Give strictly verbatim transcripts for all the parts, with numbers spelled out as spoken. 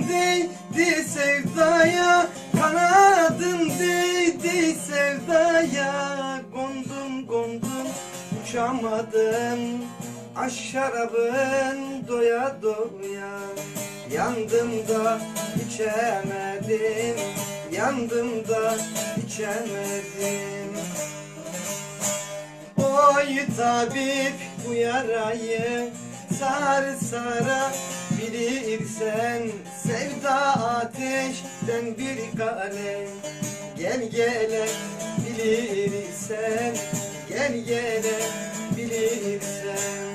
değdi sevdaya, kanadım değdi sevdaya. Kondum kondum uçamadım, aşk şarabın doya doya. Yandım da içemedim, yandım da içemedim. Oy tabip bu yarayı sar sara bilirsen, sevda ateşten bir kale. Gel gele bilirsen, gel gele bilirsen.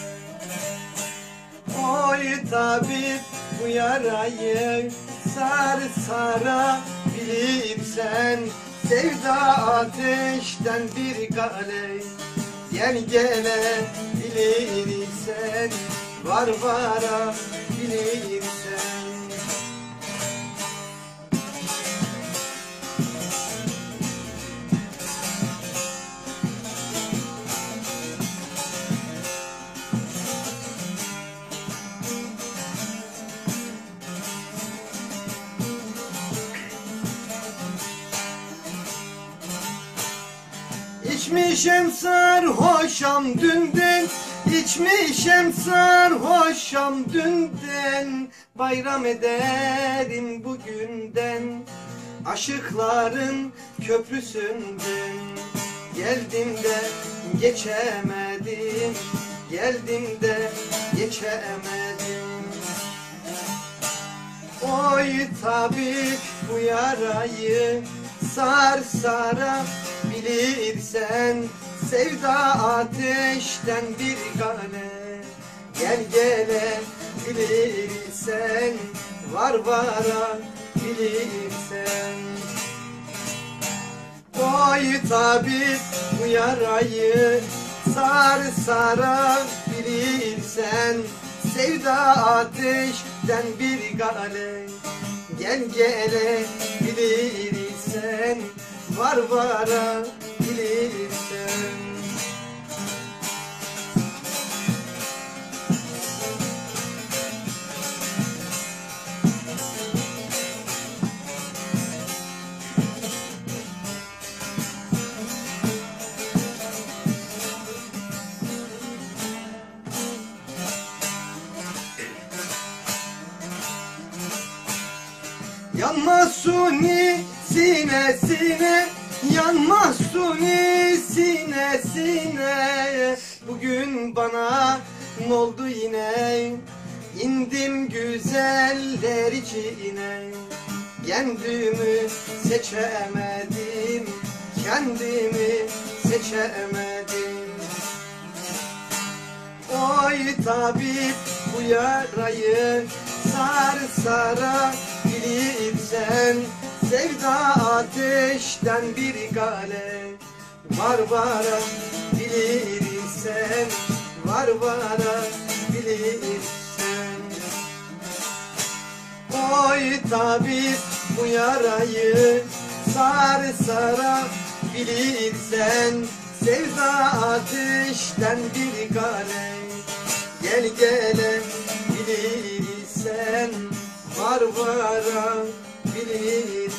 Oy tabip bu yarayı sar sara bilirsen, sevda ateşten bir kale. Gel gele bilirsen, var vara bilirsen. İçmişem sarhoşam dünden, içmişem sarhoşam dünden. Bayram ederim bugünden, aşıkların köprüsünden. Geldim de geçemedim, geldim de geçemedim. Oy tabip bu yarayı sar sara bilirsen, sevda ateşten bir kale. Gel gele bilirsen, var vara bilirsen. Oy tabip bu yarayı sar sara bilirsen, sevda ateşten bir kale. Gel gele bilirsen, var vara bilirsen. Yanmaz suni sinesine, yanmaz suni sinesine. Bugün bana n'oldu yine, indim güzeller içine. Kendimi seçemedim, kendimi seçemedim. Oy tabip bu yarayı sar sara bilirsen, sevda ateşten bir kale. Var vara bilirsen, var vara bilirsen. Oy tabip bu yarayı sar sara bilirsen, sevda ateşten bir kale. Gel gele bilirsen, var vara bilirsen.